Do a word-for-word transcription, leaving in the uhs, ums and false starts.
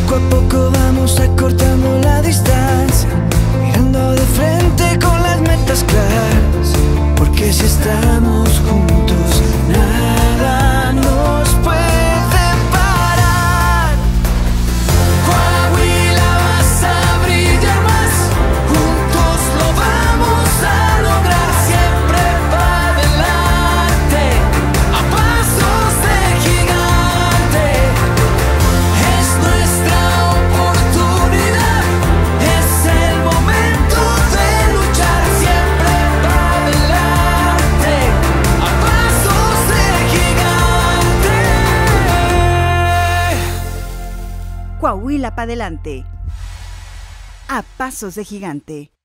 Poco a poco vamos acortando la distancia, mirando de frente con las metas claras, porque si estamos juntos nada nos puede parar. Coahuila, vas a brillar más, juntos lo vamos a lograr, siempre para adelante, a pasos de gigante. Es nuestra oportunidad, es el momento de luchar, siempre para adelante, a pasos de gigante. Coahuila pa' adelante. A pasos de gigante.